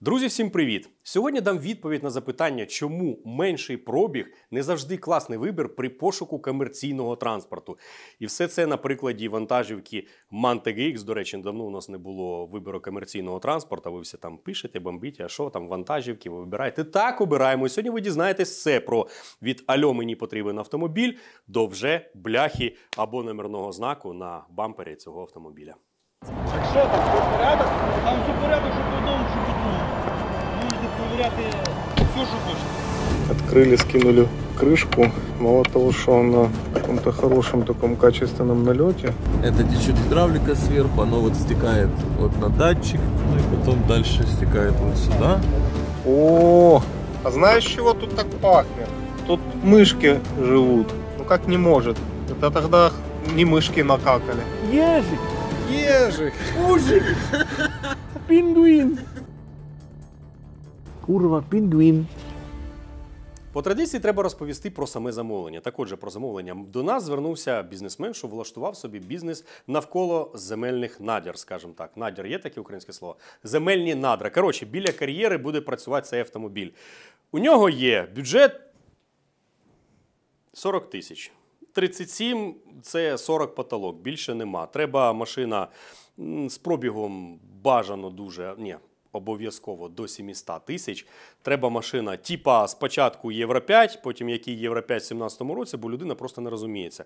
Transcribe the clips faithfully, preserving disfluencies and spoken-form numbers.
Друзі, всім привіт! Сьогодні дам відповідь на запитання, чому менший пробіг не завжди класний вибір при пошуку комерційного транспорту. І все це на прикладі вантажівки ман Ті Джі Ікс. До речі, давно у нас не було вибору комерційного транспорту. Ви все там пишете, бомбите, а що там вантажівки, ви вибираєте. Так, обираємо. І сьогодні ви дізнаєтесь все про від «Альо, мені потрібен автомобіль» до вже бляхи або номерного знаку на бампері цього автомобіля. Так що там, все порядок? Там все порядок, що по одному, що по другому. Можете проверяти все, що хочете. Открыли, скинули крышку. Мало того, что он на каком-то хорошем таком качественном налете. Это течет гидравлика сверху, оно вот стекает вот на датчик, ну и потом дальше стекает вот сюда. О, а знаешь, чего тут так пахнет? Тут мышки живут. Ну как не может? Это тогда не мышки накакали. Ежик! Ежик! Ужик! Пінгвін! Курва, пінгвін. По традиції треба розповісти про саме замовлення. Так отже, про замовлення. До нас звернувся бізнесмен, що влаштував собі бізнес навколо земельних надр, скажімо так. Надір є таке українське слово? Земельні надра. Коротше, біля кар'єри буде працювати цей автомобіль. У нього є бюджет сорок тисяч. тридцять сім – це сорок потолок, більше нема. Треба машина з пробігом бажано дуже, ні, обов'язково до сімсот тисяч. Треба машина типа спочатку Євро п'ять, потім який Євро п'ять в сімнадцятому році, бо людина просто не розуміється.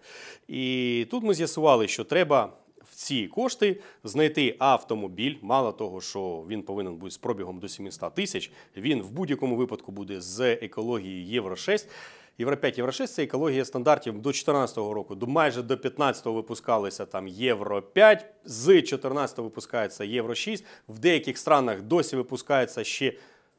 І тут ми з'ясували, що треба в ці кошти знайти автомобіль, мало того, що він повинен бути з пробігом до сімсот тисяч, він в будь-якому випадку буде з екологією Євро шість. Євро п'ять, Євро шість – це екологія стандартів до дві тисячі чотирнадцятого року. До майже до дві тисячі п'ятнадцятого випускалися там Євро п'ять, з дві тисячі чотирнадцятого випускається Євро шість. В деяких странах досі випускається ще,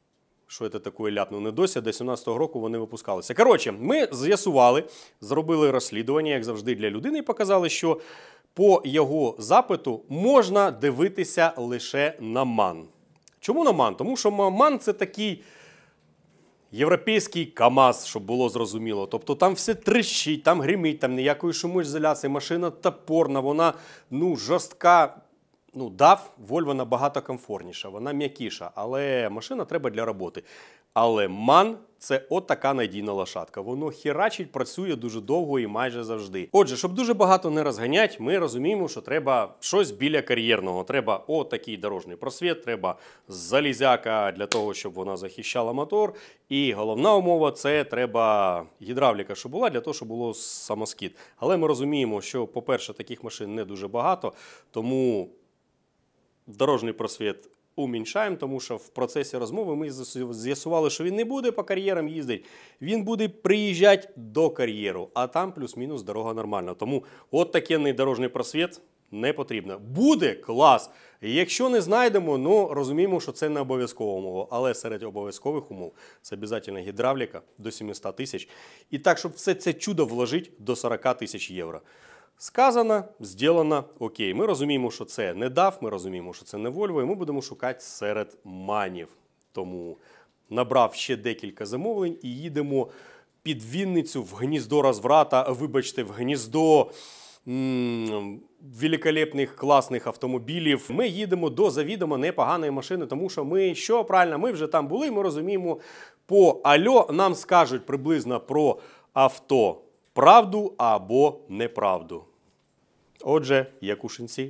що це таке ляпнув, не досі, до дві тисячі сімнадцятого року вони випускалися. Коротше, ми з'ясували, зробили розслідування, як завжди, для людини і показали, що по його запиту можна дивитися лише на ман. Чому на ман? Тому що ман – це такий європейський КАМАЗ, щоб було зрозуміло. Тобто там все тріщить, там гримить, там ніякої шумоізоляції, машина топорна, вона ну, жорстка. Ну, дав, Volvo набагато комфортніша, вона м'якіша, але машина треба для роботи. Але ман – це от така надійна лошадка. Воно херачить, працює дуже довго і майже завжди. Отже, щоб дуже багато не розганять, ми розуміємо, що треба щось біля кар'єрного. Треба отакий дорожній просвіт, треба залізяка для того, щоб вона захищала мотор. І головна умова – це треба гідравліка, щоб була, для того, щоб було самоскид. Але ми розуміємо, що, по-перше, таких машин не дуже багато, тому дорожній просвіт уміншаємо, тому що в процесі розмови ми з'ясували, що він не буде по кар'єрам їздити, він буде приїжджати до кар'єру, а там плюс-мінус дорога нормальна. Тому от такий дорожній просвіт не потрібно. Буде клас! Якщо не знайдемо, ну розуміємо, що це не обов'язкова умова, але серед обов'язкових умов це обов'язково гідравліка до сімсот тисяч. І так, щоб все це чудо вложити до сорок тисяч євро. Сказано, зроблено, окей. Ми розуміємо, що це не дав, ми розуміємо, що це не Volvo, і ми будемо шукати серед манів. Тому набрав ще декілька замовлень і їдемо під Вінницю в гніздо розврата, вибачте, в гніздо м великолепних, класних автомобілів. Ми їдемо до завідомо непоганої машини, тому що ми, що правильно, ми вже там були, ми розуміємо, по Альо нам скажуть приблизно про авто правду або неправду. Отже, якушинці.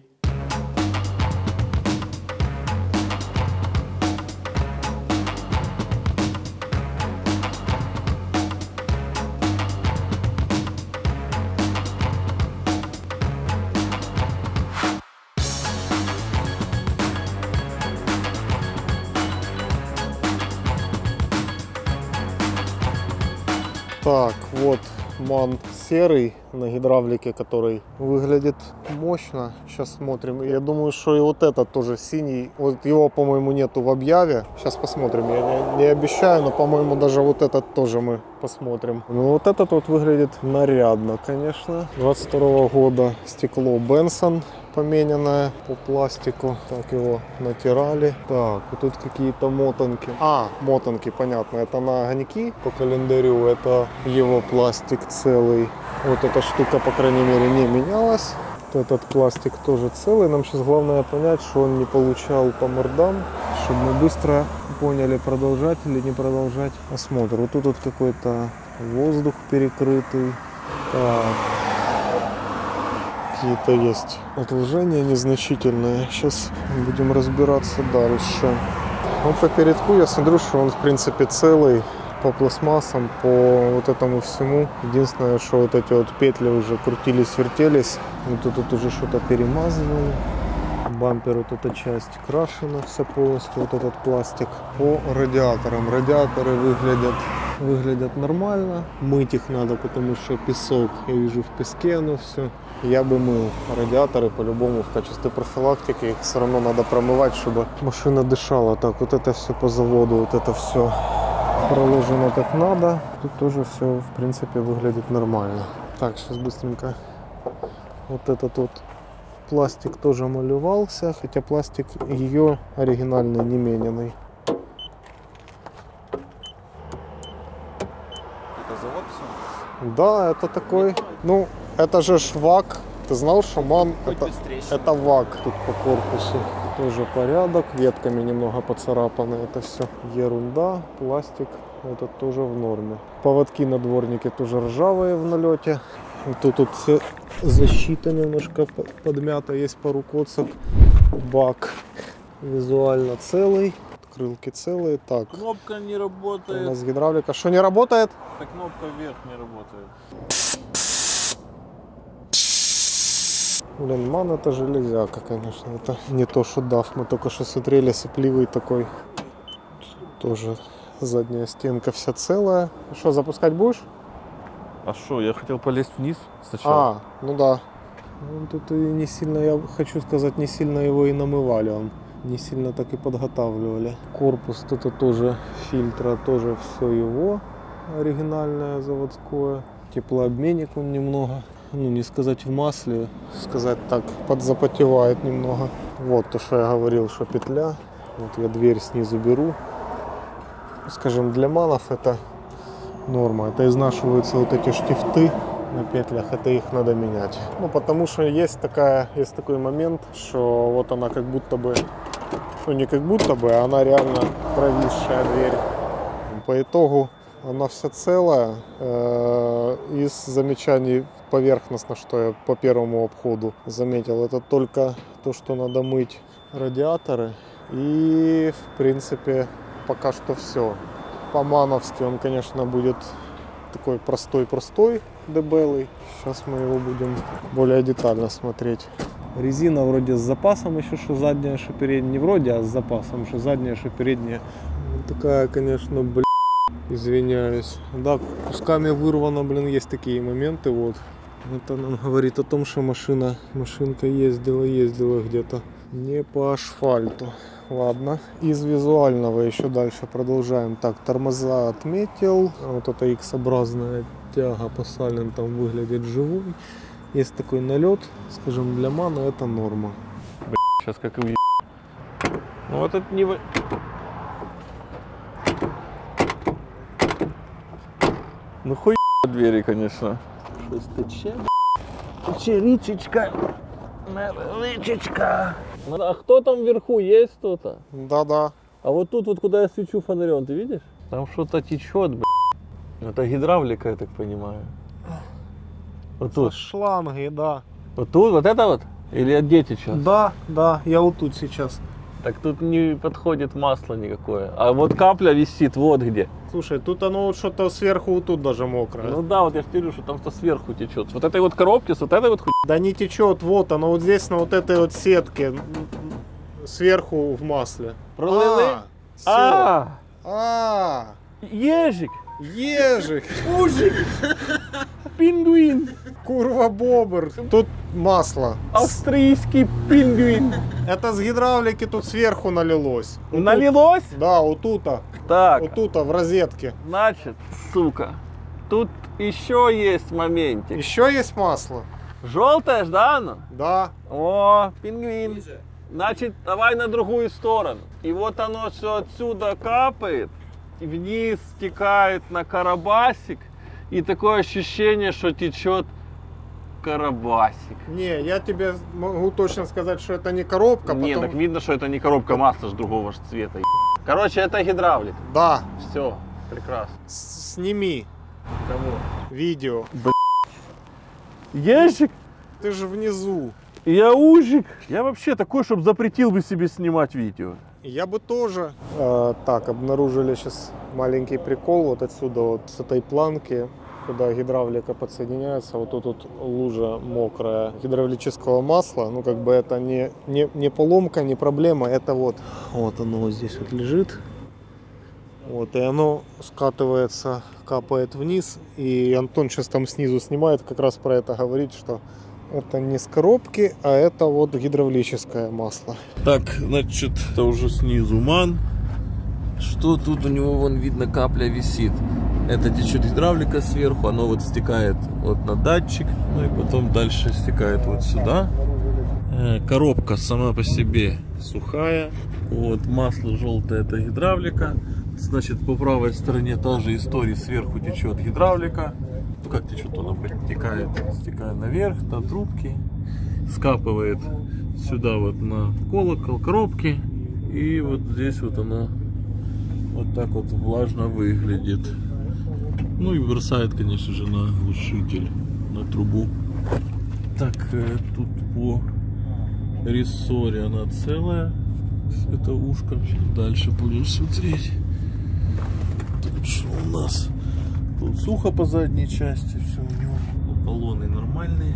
Так, вот ман серый на гидравлике, который выглядит мощно. Сейчас смотрим. Я думаю, что и вот этот тоже синий. Вот его, по-моему, нету в объяве. Сейчас посмотрим. Я не, не обещаю, но, по-моему, даже вот этот тоже мы посмотрим. Ну, вот этот вот выглядит нарядно, конечно. двадцать второго года стекло Бенсон помененное по пластику. Так, его натирали. Так, вот тут какие-то мотанки. А, мотанки, понятно. Это на огоньки по календарю. Это его пластик целый. Вот эта штука, по крайней мере, не менялась. Вот этот пластик тоже целый. Нам сейчас главное понять, что он не получал по мордам, чтобы мы быстро поняли, продолжать или не продолжать осмотр. Вот тут вот какой-то воздух перекрытый. Так. Какие-то есть отложения незначительные. Сейчас будем разбираться дальше. Ну, по передку я смотрю, что он в принципе целый. По пластмассам, по вот этому всему. Единственное, что вот эти вот петли уже крутились, вертелись. Вот тут, тут уже что-то перемазывали. Бампер, вот эта часть крашена вся полностью, вот этот пластик. По радиаторам. Радиаторы выглядят, выглядят нормально. Мыть их надо, потому что песок, я вижу, в песке оно все. Я бы мыл радиаторы по-любому в качестве профилактики. Их все равно надо промывать, чтобы машина дышала. Так, вот это все по заводу, вот это все проложено как надо. Тут тоже все, в принципе, выглядит нормально. Так, сейчас быстренько. Вот этот вот пластик тоже малевался, хотя пластик ее оригинальный, не мененный. Это завод все? Да, это такой. Ну, это же ВАК. Ты знал, что МАН это, это ВАК тут по корпусу. Тоже порядок, ветками немного поцарапаны, это все ерунда, пластик, это тоже в норме. Поводки на дворнике тоже ржавые в налете. Тут, тут все защита немножко подмята, есть пару коцок. Бак визуально целый, крылки целые. Так, Кнопка не работает. у нас гидравлика. Что не работает? Эта кнопка вверх не работает. Блин, МАН это железяка, конечно. Это не то, что даф. Мы только что смотрели, сопливый такой. Тоже задняя стенка вся целая. Что, запускать будешь? А что, я хотел полезть вниз сначала. А, ну да. Ну, тут и не сильно, я хочу сказать, не сильно его и намывали. Он не сильно так и подготавливали. Корпус тут тоже фильтра, тоже все его оригинальное, заводское. Теплообменник он немного, ну не сказать в масле, сказать так, подзапотевает немного. Вот то, что я говорил, что петля. Вот я дверь снизу беру. Скажем, для манов это норма. Это изнашиваются вот эти штифты на петлях, это их надо менять. Ну потому что есть такая, есть такой момент, что вот она как будто бы, ну не как будто бы, а она реально провисшая дверь. По итогу она вся целая. Из замечаний поверхностно, что я по первому обходу заметил, это только то, что надо мыть радиаторы. И в принципе пока что все. По-мановски он, конечно, будет такой простой-простой, дебелый. Сейчас мы его будем более детально смотреть. Резина вроде с запасом еще, что задняя, что передняя. Не вроде, а с запасом, что задняя, что передняя. Такая, конечно, блин, извиняюсь. Да, кусками вырвано, блин, есть такие моменты, вот. Это нам говорит о том, что машина, машинка ездила, ездила где-то не по асфальту. Ладно, из визуального еще дальше продолжаем. Так, тормоза отметил. Вот эта X-образная тяга по сайлентам выглядит живой. Есть такой налет, скажем, для мана это норма. Сейчас как и уеб... Ну этот не... вы- Ну хуй двери, конечно. Щось тече, тече річечка. Річечка. А кто там вверху? Есть кто-то? Да-да. А вот тут вот, куда я свечу фонарем, ты видишь? Там что-то течет, б***ь. Это гидравлика, я так понимаю. Вот тут. Шланги, да. Вот тут, вот это вот? Или где течет? Да, да, я вот тут сейчас. Так тут не подходит масло никакое. А вот капля висит вот где. Слушай, тут оно вот что-то сверху вот тут даже мокрое. Ну да, вот я же говорю, что там что сверху течет. С вот этой вот коробки, с вот этой вот хуй. Да не течет, вот оно вот здесь на вот этой вот сетке сверху в масле. Пролили? А, А, а, ежик, ежик, ужик, пингвин, курва бобр. Тут масло. австрийский пингвин. Это с гидравлики тут сверху налилось. Вот Налилось? тут, да, вот тут, Так, вот тут в розетке. значит, сука, тут еще есть моментик. Еще есть масло? Желтое ж, да, оно? Да. О, пингвин. Значит, давай на другую сторону. И вот оно все отсюда капает, и вниз стекает на карабасик. И такое ощущение, что течет карабасик. Не, я тебе могу точно сказать, что это не коробка. Не, потому- так видно, что это не коробка масла ж другого ж цвета. Короче, это гидравлик. Да, Все, прекрасно. с- сними Кого? видео. Ящик? Ты же внизу. Я ужик. Я вообще такой, чтобы запретил бы себе снимать видео. Я бы тоже. А, так, обнаружили сейчас маленький прикол вот отсюда, вот с этой планки, куда гидравлика подсоединяется. Вот тут вот лужа мокрая гидравлического масла. Ну, как бы это не, не, не поломка, не проблема. Это вот, вот оно вот здесь вот лежит. Вот, и оно скатывается, капает вниз. И Антон сейчас там снизу снимает, как раз про это говорит, что это не с коробки, а это вот гидравлическое масло. Так, значит, это уже снизу ман. Что тут у него, вон видно, капля висит. Это течет гидравлика сверху, оно вот стекает вот на датчик, ну и потом дальше стекает вот сюда. Коробка сама по себе сухая. Вот масло желтое, это гидравлика. Значит, по правой стороне та же история, сверху течет гидравлика. Ну как течет, она подтекает, стекает наверх, до трубки, скапывает сюда вот на колокол коробки. И вот здесь вот она вот так вот влажно выглядит. Ну и бросает, конечно же, на глушитель, на трубу. Так, тут по рессоре она целая. Это ушко. Дальше будем смотреть. Тут что у нас? Тут сухо по задней части. Все у него. Баллоны нормальные.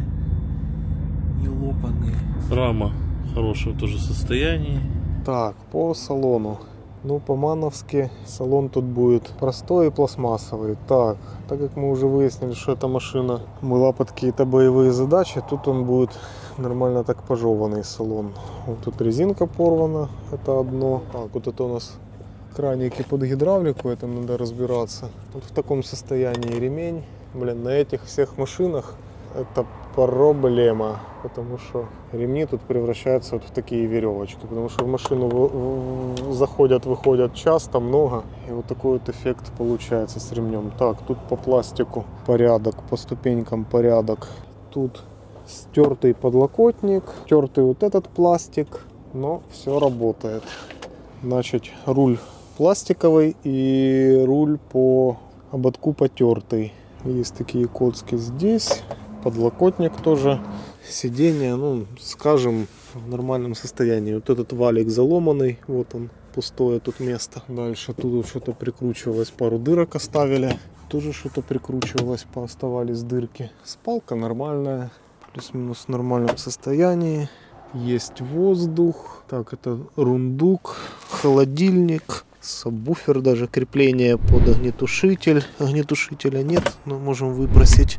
Не лопаные. Рама в хорошем тоже состоянии. Так, по салону. Ну, по-мановски салон тут будет простой и пластмассовый. Так, так как мы уже выяснили, что эта машина была под какие-то боевые задачи, тут он будет нормально так пожеванный салон. Вот тут резинка порвана, это одно. Так, вот это у нас краники под гидравлику, это надо разбираться. Вот в таком состоянии ремень. Блин, на этих всех машинах это проблема, потому что ремни тут превращаются вот в такие веревочки, потому что в машину в, в, заходят, выходят часто, много, и вот такой вот эффект получается с ремнем. Так, тут по пластику порядок, по ступенькам порядок. Тут стертый подлокотник, стертый вот этот пластик, но все работает. Значит, руль пластиковый и руль по ободку потертый. Есть такие коцки здесь. Подлокотник тоже, сиденье, ну, скажем, в нормальном состоянии. Вот этот валик заломанный, вот он, пустое тут место. Дальше тут что-то прикручивалось, пару дырок оставили. Тоже что-то прикручивалось, пооставались дырки. Спалка нормальная, плюс-минус в нормальном состоянии. Есть воздух. Так, это рундук, холодильник. Сабвуфер, даже крепление под огнетушитель. Огнетушителя нет, но можем выпросить.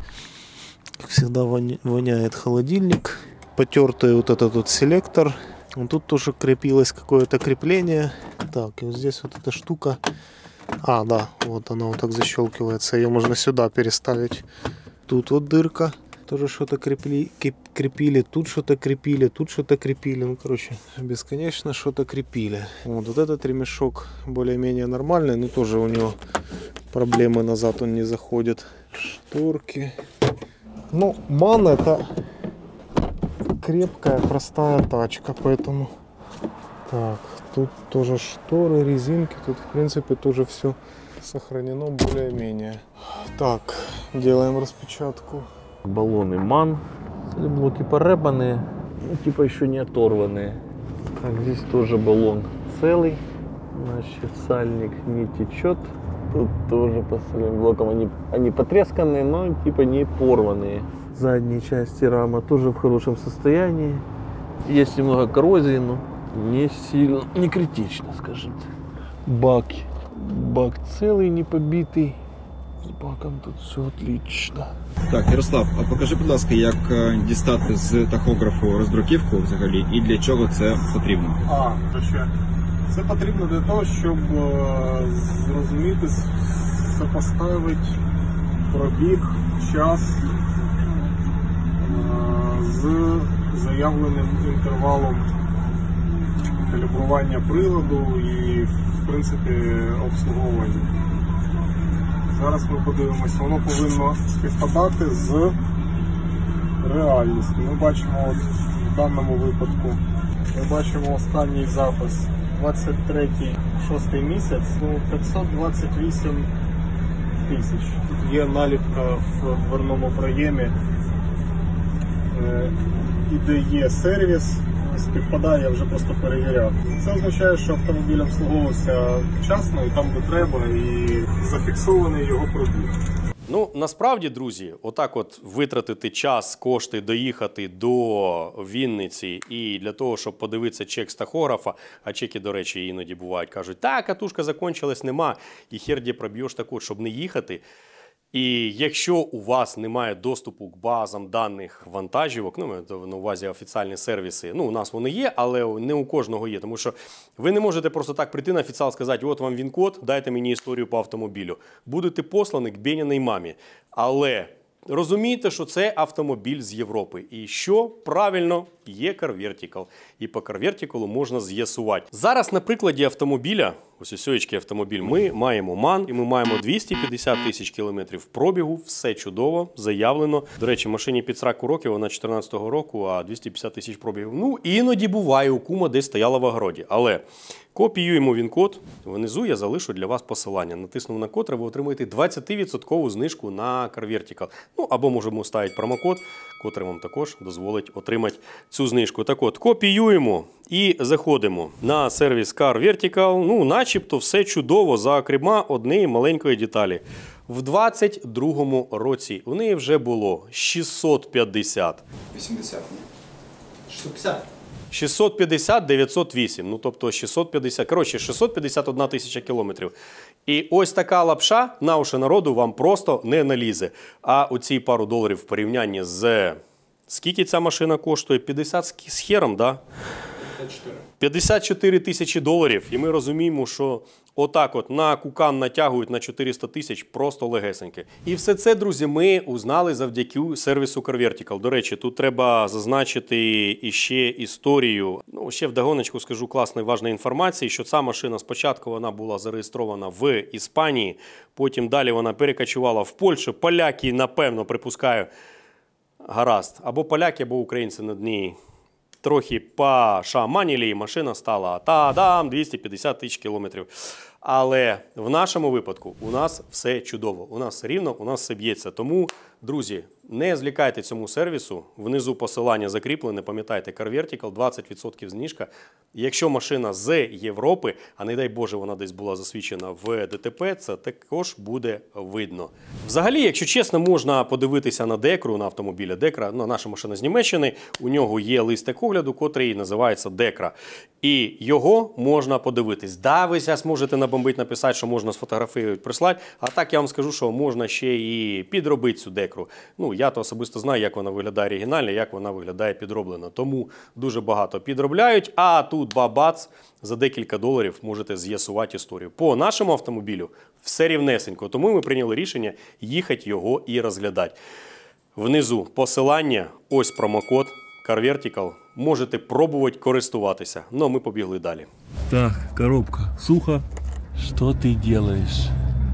Как всегда воняет холодильник. Потертый вот этот вот селектор. Вот тут тоже крепилось какое-то крепление. Так, и вот здесь вот эта штука. А, да, вот она вот так защелкивается. Ее можно сюда переставить. Тут вот дырка. Тоже что-то крепли, крепили. Тут что-то крепили. Тут что-то крепили. Ну, короче, бесконечно что-то крепили. Вот, вот этот ремешок более-менее нормальный. Но тоже у него проблемы, назад он не заходит. Шторки. Ну, ман это крепкая, простая тачка, поэтому... Так, тут тоже шторы, резинки, тут в принципе тоже все сохранено более-менее. Так, делаем распечатку. Баллоны ман, блоки поребанные, ну, типа еще не оторванные. Так, здесь тоже баллон целый, значит сальник не течет. Тут тоже по сальным блокам они, они потресканные, но типа не порванные. Задние части рама тоже в хорошем состоянии. Есть немного коррозии, но не сильно, не критично, скажем. Бак, бак целый, не побитый. З баком тут все отлично. Так, Ярослав, а покажи, будь ласка, як дістати з тахографу роздруківку взагалі і для чого це потрібно? А, то ще. Це потрібно для того, щоб зрозуміти, сопоставити пробіг, час з заявленим інтервалом калібрування приладу і, в принципі, обслуговування. Зараз ми подивимося, воно повинно співпадати з реальністю. Ми бачимо от в даному випадку, ми бачимо останній запис двадцять третій, шостий місяць, ну, п'ятсот двадцять вісім тисяч. Тут є наліпка в дверному проємі, е, і де є сервіс, співпадає, я вже просто перевіряв. Це означає, що автомобіль обслуговувався вчасно і там, де треба, і зафіксований його пробіг. Ну, насправді, друзі, отак от витратити час, кошти, доїхати до Вінниці і для того, щоб подивитися чек з тахографа, а чеки, до речі, іноді бувають, кажуть, та, катушка закончилась, нема, і херді проб'єш таку, щоб не їхати. І якщо у вас немає доступу к базам даних вантажівок, ну, на увазі офіціальні сервіси, ну, у нас вони є, але не у кожного є, тому що ви не можете просто так прийти на офіціал і сказати, от вам він-код, дайте мені історію по автомобілю. Будете послані к Беніній мамі. Але розумійте, що це автомобіль з Європи. І що правильно, є CarVertical. І по CarVertical можна з'ясувати. Зараз на прикладі автомобіля, ось осьоєчки автомобіль, ми маємо МАН, і ми маємо двісті п'ятдесят тисяч кілометрів пробігу, все чудово, заявлено. До речі, машині під сорок років, вона чотирнадцятого року, а двісті п'ятдесят тисяч пробігів. Ну, іноді буває, у кума десь стояла в огороді. Але копіюємо він-код, внизу я залишу для вас посилання. Натиснув на котре, ви отримаєте двадцять відсотків знижку на CarVertical. Ну, або можемо ставити промокод, котрий вам також дозволить отримати цю знижку. Так от, копіюємо і заходимо на сервіс CarVertical. Ну, начебто все чудово, за окрема однієї маленької деталі. В двадцять другому році у неї вже було шістсот п'ятдесят. вісімдесят, ні. шістсот п'ятдесят. шістсот п'ятдесят дев'ятсот вісім, ну тобто шістсот п'ятдесят, коротше, шістсот п'ятдесят одна тисяча кілометрів. І ось така лапша на уші народу вам просто не налізе. А оці пару доларів в порівнянні з... Скільки ця машина коштує? п'ятдесят з хером, да? п'ятдесят чотири. п'ятдесят чотири тисячі доларів. І ми розуміємо, що отак от на кукан натягують на чотириста тисяч просто легесеньке. І все це, друзі, ми узнали завдяки сервісу CarVertical. До речі, тут треба зазначити іще історію. Ну, ще вдогоночку скажу класної важної інформації, що ця машина спочатку вона була зареєстрована в Іспанії, потім далі вона перекочувала в Польщу. Поляки, напевно, припускаю, гаразд, або поляки, або українці над нею трохи пошаманили, і машина стала та-дам, двісті п'ятдесят тисяч кілометрів. Але в нашому випадку у нас все чудово. У нас рівно, у нас все б'ється. Тому, друзі, не злякайте цьому сервісу. Внизу посилання закріплене, пам'ятайте, CarVertical, двадцять відсотків знижка. Якщо машина з Європи, а не дай Боже, вона десь була засвідчена в ДТП, це також буде видно. Взагалі, якщо чесно, можна подивитися на Декру, на автомобіля Декра. Ну, наша машина з Німеччини, у нього є лист техогляду, котрий називається Декра. І його можна подивитись. Да, ви зараз можете набомбити, написати, що можна сфотографувати, прислати, а так я вам скажу, що можна ще і підробити цю Декру. Ну, я то особисто знаю, як вона виглядає оригінально, як вона виглядає підроблено. Тому дуже багато підробляють, а тут бабац, за декілька доларів можете з'ясувати історію. По нашому автомобілю все рівнесенько, тому ми прийняли рішення їхати його і розглядати. Внизу посилання, ось промокод CarVertical. Можете пробувати користуватися. Ну, ми побігли далі. Так, коробка сухо. Что ты делаешь?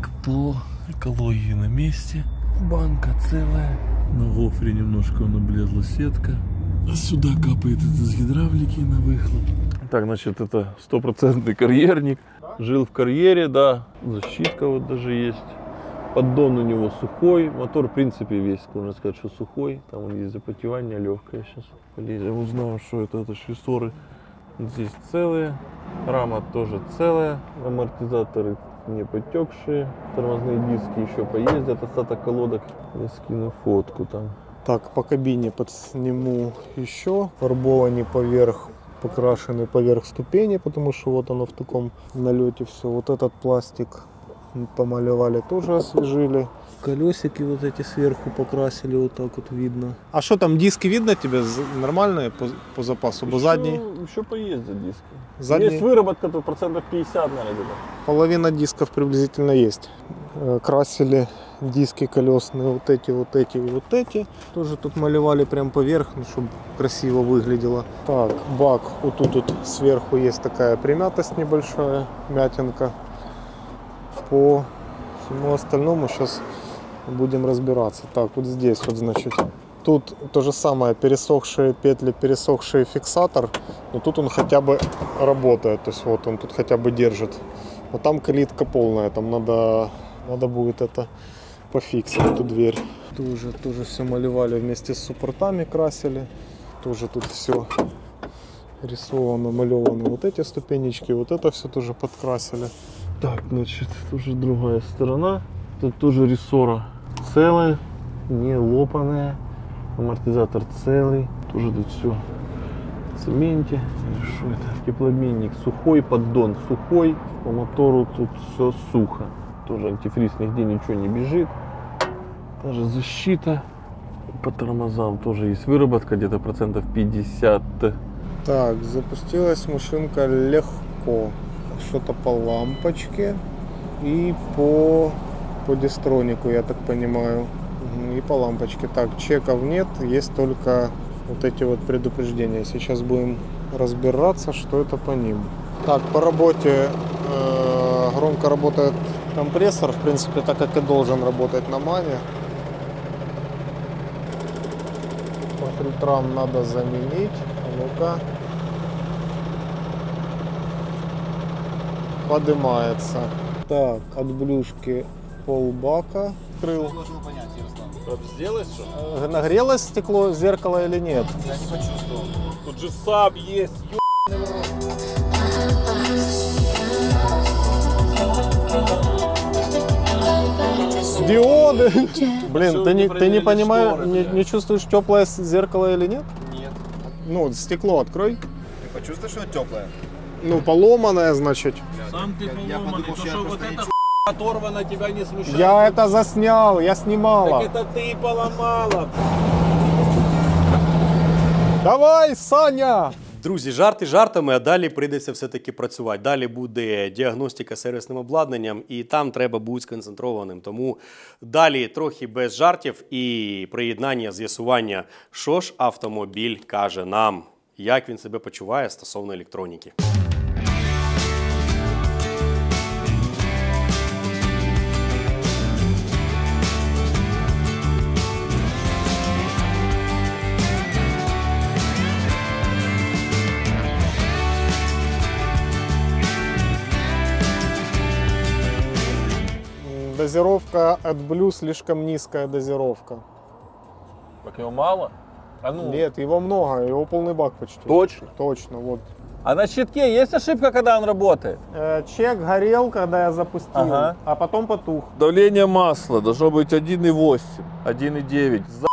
По экологии на месте. Банка целая. На гофре немножко облезла сетка. А сюда капает это с гидравлики на выхлоп. Так, значит, это стопроцентный карьерник. Жил в карьере, да. Защитка вот даже есть. Поддон у него сухой. Мотор, в принципе, весь, можно сказать, что сухой. Там он есть запотевание легкое сейчас. Полезем, узнаем, что это. Это шлиссоры здесь целые. Рама тоже целая. Амортизаторы не потекшие. Тормозные диски еще поездят. Остаток колодок. Я скину фотку там. Так, по кабине подсниму еще. Фарбованы поверх, покрашены поверх ступени, потому что вот оно в таком налете все. Вот этот пластик помалевали, тоже освежили. Колесики вот эти сверху покрасили, вот так вот видно. А что там, диски видно тебе нормальные по, по запасу? Бо задний? Еще поездят диски. Задний? Есть выработка, тут процентов пятьдесят, наверное. Половина дисков приблизительно есть. Красили диски колесные, вот эти, вот эти и вот эти. Тоже тут малевали прям поверх, ну, чтобы красиво выглядело. Так, бак, вот тут вот сверху есть такая примятость небольшая, мятинка. По всему остальному сейчас будем разбираться. Так, вот здесь вот, значит, Тут то же самое, пересохшие петли, пересохший фиксатор, но тут он хотя бы работает, то есть вот он тут хотя бы держит. Вот там калитка полная, там надо, надо будет это пофиксить, эту дверь. Тоже, тоже все малевали вместе с суппортами, красили. Тоже тут все рисовано, малевано. Вот эти ступенечки, вот это все тоже подкрасили. Так, значит, тоже другая сторона. Тут тоже рессора целая, не лопаная. Амортизатор целый. Тоже тут все в цементе. Что это? Теплообменник сухой, поддон сухой. По мотору тут все сухо. Тоже антифриз, нигде ничего не бежит. Даже защита. По тормозам тоже есть выработка, где-то процентов пятьдесят. Так, запустилась машинка легко. Что-то по лампочке и по, по дистронику, я так понимаю. И по лампочке. Так, чеков нет, есть только вот эти вот предупреждения. Сейчас будем разбираться, что это по ним. Так, по работе э, громко работает компрессор, в принципе, так как и должен работать на мане. По фильтрам надо заменить. А ну-ка. Поднимается. Так, от блюшки полбака. Крыл. Сделать что? Э, Нагрелось стекло зеркало или нет? Я не почувствовал. Тут же саб есть, Диоды! Блин, ты не, не ты не проверили понимаешь, шторы, не, блядь. не чувствуешь теплое зеркало или нет? Нет. Ну, стекло открой. Ты почувствуешь, что оно теплое? Ну, поломанное, значит. Сам ты Я- я поломанный, подумал, то что я что вот просто не эта оторвана тебя не смущает. Я это заснял, я снимала. Так это ты поломала. Давай, Саня! Друзі, жарти жартами, а далі прийдеться все-таки працювати. Далі буде діагностика сервісним обладнанням, і там треба бути сконцентрованим. Тому далі трохи без жартів і приєднання, з'ясування, що ж автомобіль каже нам, як він себе почуває стосовно електроніки. Дозировка AdBlue слишком низкая дозировка. Так его мало? А ну, Нет, его много, его полный бак почти. точно. Точно, вот. А на щитке есть ошибка, когда он работает? Э, чек горел, когда я запустил, Ага. а потом потух. Давление масла должно быть один и восемь, один и девять. За...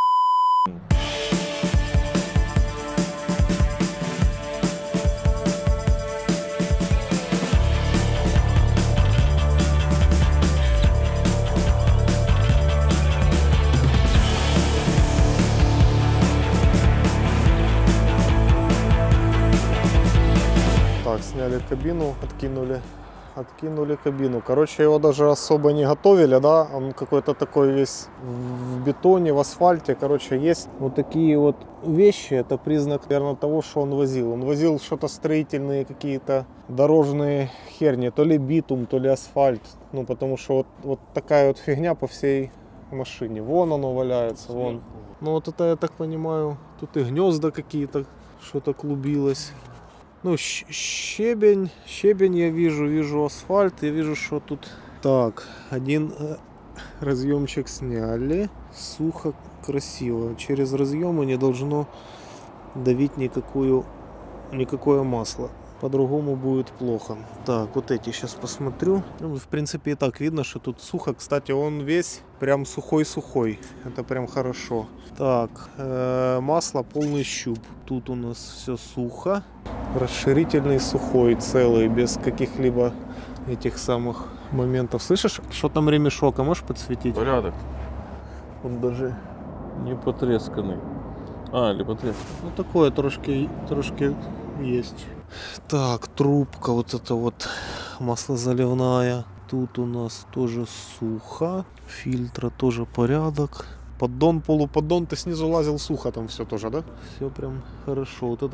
Так, сняли кабину, откинули, откинули кабину. Короче, его даже особо не готовили, да, он какой-то такой весь в бетоне, в асфальте. Короче, есть вот такие вот вещи, это признак, наверное, того, что он возил. Он возил что-то строительные, какие-то дорожные херни, то ли битум, то ли асфальт. Ну, потому что вот, вот такая вот фигня по всей машине. Вон оно валяется, вон. Ну, вот это, я так понимаю, тут и гнезда какие-то, что-то клубилось. Ну, щебень, щебень я вижу, вижу асфальт, я вижу, что тут... Так, один разъемчик сняли, сухо, красиво. Через разъемы не должно давить никакую, никакое масло. По-другому будет плохо. Так, вот эти сейчас посмотрю. Ну, в принципе, и так видно, что тут сухо. Кстати, он весь прям сухой-сухой. Это прям хорошо. Так, э, масло полный щуп. Тут у нас все сухо. Расширительный сухой, целый, без каких-либо этих самых моментов. Слышишь, что там ремешок? А можешь подсветить? Порядок. Он даже не потресканный. А, или потресканный. Ну, такое трошки, трошки есть. Так, трубка вот эта вот маслозаливная. Тут у нас тоже сухо. Фильтра тоже порядок. Поддон, полуподдон. Ты снизу лазил, сухо там все тоже, да? Все прям хорошо. Вот этот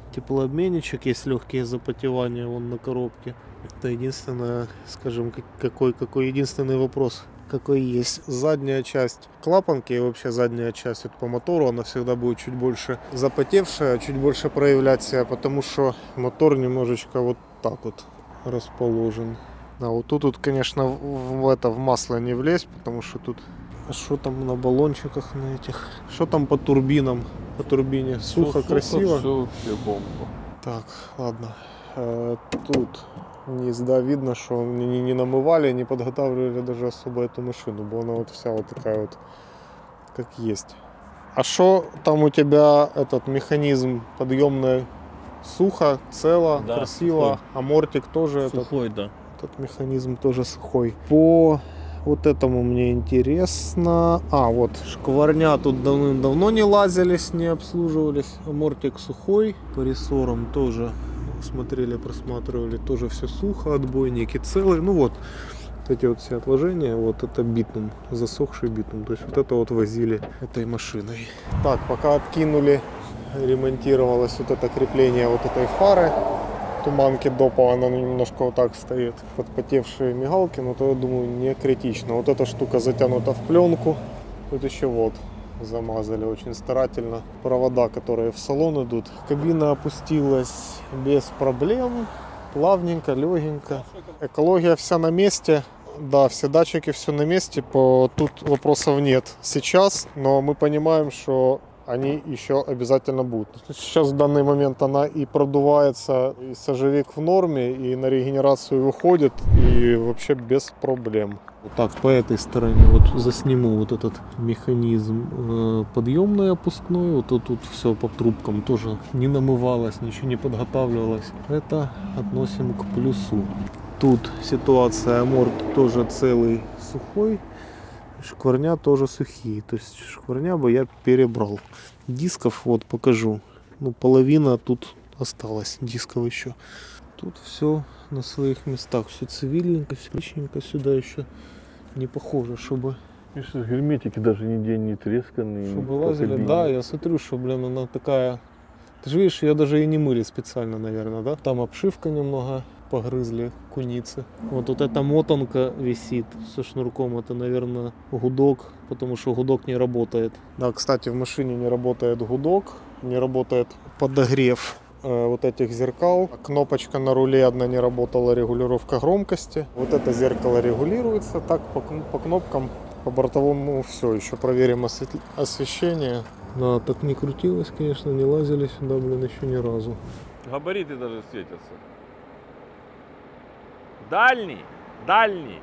теплообменничек, есть легкие запотевания вон на коробке. Это единственное, скажем, какой, какой единственный вопрос, какой есть. Задняя часть клапанки и вообще задняя часть вот по мотору, она всегда будет чуть больше запотевшая, чуть больше проявлять себя, потому что мотор немножечко вот так вот расположен. А вот тут, вот, конечно, в, в это в масло не влезть, потому что тут... Что там на баллончиках на этих? Что там по турбинам? По турбине сухо, Сухо, красиво. Все вообще бомба. Так, ладно. Э, тут низ, да, видно, что не, не намывали, не подготавливали даже особо эту машину, бо она вот вся вот такая вот, как есть. А что там у тебя этот механизм подъемный? Сухо, цело, Да, красиво. сухой. Амортик тоже этот. Сухой, да. Этот механизм тоже сухой. По вот этому мне интересно. А, вот шкварня тут давным-давно не лазились, не обслуживались. Амортик сухой. По рессорам тоже смотрели, просматривали. Тоже все сухо, отбойники целые. Ну вот, вот эти вот все отложения, вот это битум, засохший битум. То есть вот это вот возили этой машиной. Так, пока откинули, ремонтировалось вот это крепление вот этой фары. Туманки допа, она немножко вот так стоит. Подпотевшие мигалки, но то, я думаю, не критично. Вот эта штука затянута в пленку. Тут еще вот замазали очень старательно. Провода, которые в салон идут. Кабина опустилась без проблем. Плавненько, легенько. Экология вся на месте. Да, все датчики, все на месте. По... Тут вопросов нет сейчас, но мы понимаем, что они еще обязательно будут. Сейчас в данный момент она и продувается, и сажевик в норме, и на регенерацию выходит, и вообще без проблем. Вот так, по этой стороне вот засниму вот этот механизм э, подъемный, опускной. Вот тут, тут все по трубкам тоже не намывалось, ничего не подготавливалось. Это относим к плюсу. Тут ситуация, аморт тоже целый, сухой. Шкварня тоже сухие, то есть шкварня бы я перебрал. Дисков вот покажу, ну половина тут осталась дисков еще. Тут все на своих местах, все цивильненько, все личненько, сюда еще не похоже, чтобы... Видишь, герметики даже нигде не тресканные. Чтобы лазили, да, я смотрю, что, блин, она такая... Ты же видишь, ее даже и не мыли специально, наверное, да? Там обшивка немного погрызли куницы. Вот, вот эта мотанка висит со шнурком, это, наверное, гудок, потому что гудок не работает. Да, кстати, в машине не работает гудок, не работает подогрев э, вот этих зеркал. Кнопочка на руле одна не работала, регулировка громкости. Вот это зеркало регулируется, так по, по кнопкам, по бортовому все. Еще проверим освет- освещение. Да, так не крутилось, конечно, не лазили сюда, блин, еще ни разу. Габариты даже светятся. Дальний, дальний.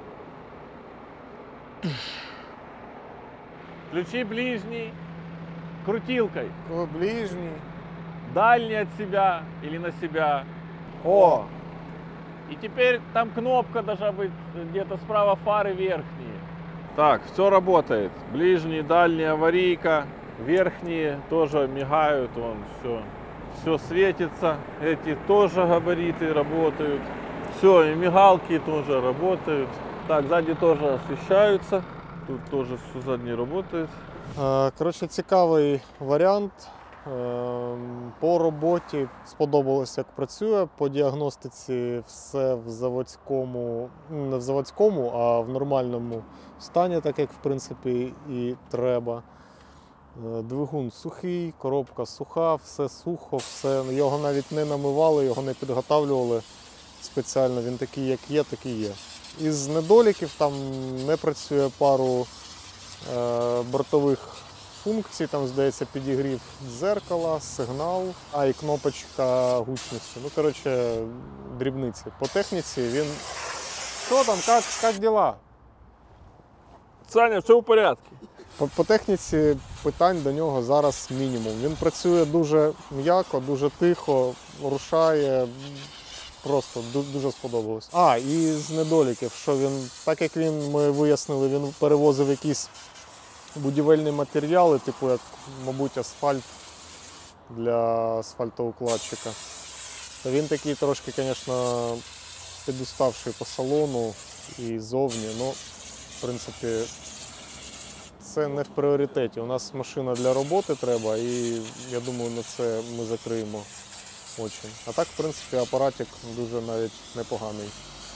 Включи ближний крутилкой. О, ближний. Дальний от себя или на себя. О! И теперь там кнопка должна быть где-то справа, фары верхние. Так, все работает. Ближний, дальний, аварийка. Верхние тоже мигают, вон все. Все светится. Эти тоже габариты работают. Все, и мигалки тоже работают. Так, сзади тоже освещаются. Тут тоже все заднее работает. Коротше, цікавий варіант. По роботі сподобалось, як працює. По діагностиці все в заводському, не в заводському, а в нормальному стані, так як в принципі і треба. Двигун сухий, коробка суха, все сухо, все. Його навіть не намивали, його не підготавлювали спеціально. Він такий, як є, такий є. Із недоліків там не працює пару е, бортових функцій, там, здається, підігрів дзеркала, сигнал, а і кнопочка гучності. Ну, коротше, дрібниці. По техніці він... Що там, як, як діла? Саня, все в порядку. По, по техніці питань до нього зараз мінімум. Він працює дуже м'яко, дуже тихо, рушає, просто дуже сподобалось. А, і з недоліків, що він, так як він, ми вияснили, він перевозив якісь будівельні матеріали, типу як, мабуть, асфальт для асфальтоукладчика. То він такий трошки, звісно, підуставший по салону і зовні, ну, в принципі, це не в пріоритеті. У нас машина для роботи треба, і я думаю, на це ми закриємо Очень. А так, в принципі, апаратик дуже навіть непоганий.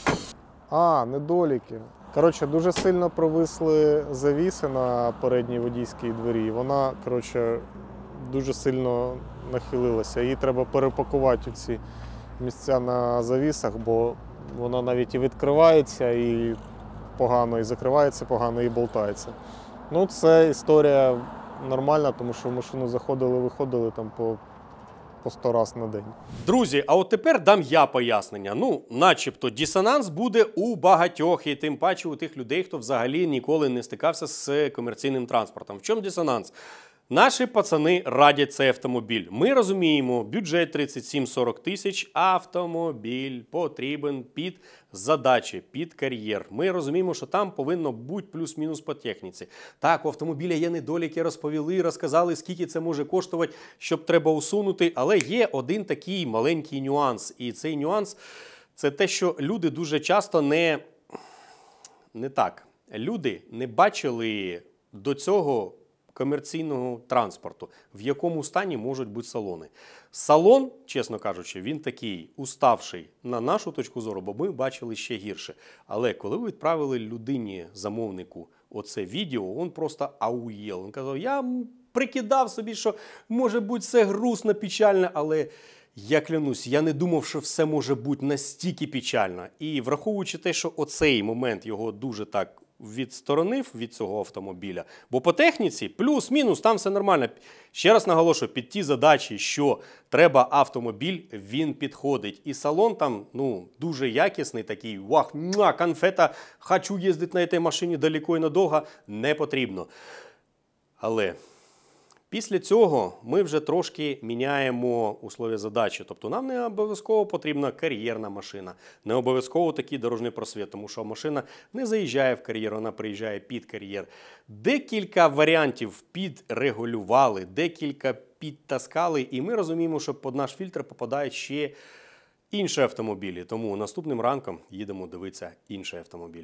А, недоліки. Коротше, дуже сильно провисли завіси на передній водійській двері. Вона, коротше, дуже сильно нахилилася. Її треба перепакувати ці місця на завісах, бо вона навіть і відкривається, і погано, і закривається погано, і болтається. Ну, це історія нормальна, тому що в машину заходили, виходили там по, по сто раз на день. Друзі, а от тепер дам я пояснення. Ну, начебто, дисонанс буде у багатьох, і тим паче у тих людей, хто взагалі ніколи не стикався з комерційним транспортом. В чому дисонанс? Наші пацани радять цей автомобіль. Ми розуміємо, бюджет тридцять сім сорок тисяч, автомобіль потрібен під задачі, під кар'єр. Ми розуміємо, що там повинно бути плюс-мінус по техніці. Так, у автомобіля є недоліки, розповіли, розказали, скільки це може коштувати, щоб треба усунути. Але є один такий маленький нюанс. І цей нюанс – це те, що люди дуже часто не, не так. Люди не бачили до цього комерційного транспорту, в якому стані можуть бути салони. Салон, чесно кажучи, він такий уставший на нашу точку зору, бо ми бачили ще гірше. Але коли ви відправили людині, замовнику, оце відео, він просто ауєл. Він казав, я прикидав собі, що може бути все грустно, печально, але я клянусь, я не думав, що все може бути настільки печально. І враховуючи те, що оцей момент його дуже так відсторонив від цього автомобіля. Бо по техніці плюс-мінус там все нормально. Ще раз наголошую, під ті задачі, що треба автомобіль, він підходить. І салон там, ну, дуже якісний такий, вах, муа, конфета, хочу їздити на цій машині далеко і надовго, не потрібно. Але після цього ми вже трошки міняємо условия задачі. Тобто нам не обов'язково потрібна кар'єрна машина, не обов'язково такий дорожній просвіт, тому що машина не заїжджає в кар'єр, вона приїжджає під кар'єр. Декілька варіантів підрегулювали, декілька підтаскали, і ми розуміємо, що під наш фільтр попадають ще інші автомобілі. Тому наступним ранком їдемо дивитися інший автомобіль.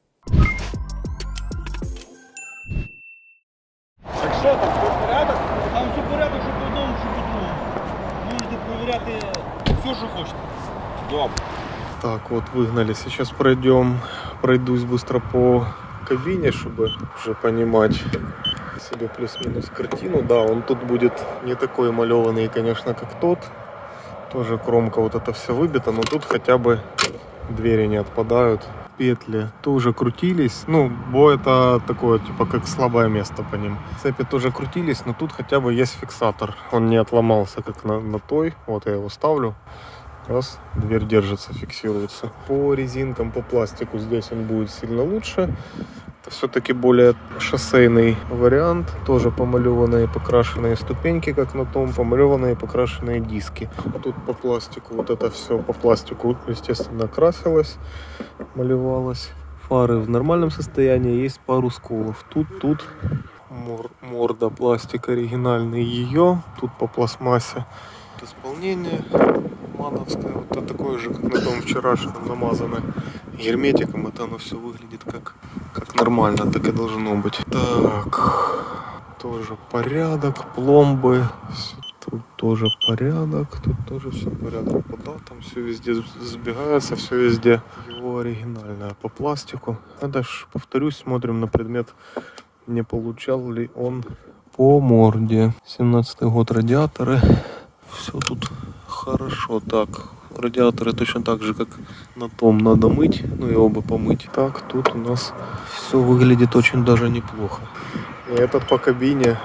Так що там, все порядок? Там все порядок, що по одному, що по другому. Можете перевіряти все, що хочете. Добре. Так, вот выгнали. Сейчас пройдем, пройдусь быстро по кабине, чтобы уже понимать себе плюс-минус картину. Да, он тут будет не такой малеванный, конечно, как тот. Тоже кромка вот это все выбита, но тут хотя бы двери не отпадают. Петли тоже крутились, ну, бо это такое, типа, как слабое место по ним. Цепи тоже крутились, но тут хотя бы есть фиксатор. Он не отломался, как на, на той. Вот я его ставлю. Раз, дверь держится, фиксируется. По резинкам, по пластику здесь он будет сильно лучше. Это все-таки более шоссейный вариант. Тоже помалеванные, покрашенные ступеньки, как на том, помалеванные, покрашенные диски. А тут по пластику, вот это все по пластику, естественно, красилось, малевалось. Фары в нормальном состоянии, есть пару сколов. Тут, тут мор, морда пластик оригинальный ее, тут по пластмассе. Исполнение мановское, вот это такое же, как на том вчерашнем, намазано герметиком. Это оно все выглядит как, как нормально, так и должно быть. Так, тоже порядок, пломбы, все, тут тоже порядок, тут тоже все порядок по датам, все везде сбегается, все везде его оригинальное по пластику. А дальше, повторюсь, смотрим на предмет, не получал ли он по морде. семнадцатый год, радиаторы. Все тут хорошо. Так, радиаторы точно так же, как на том, надо мыть, ну и оба помыть. Так, тут у нас все выглядит очень даже неплохо. И этот по кабине,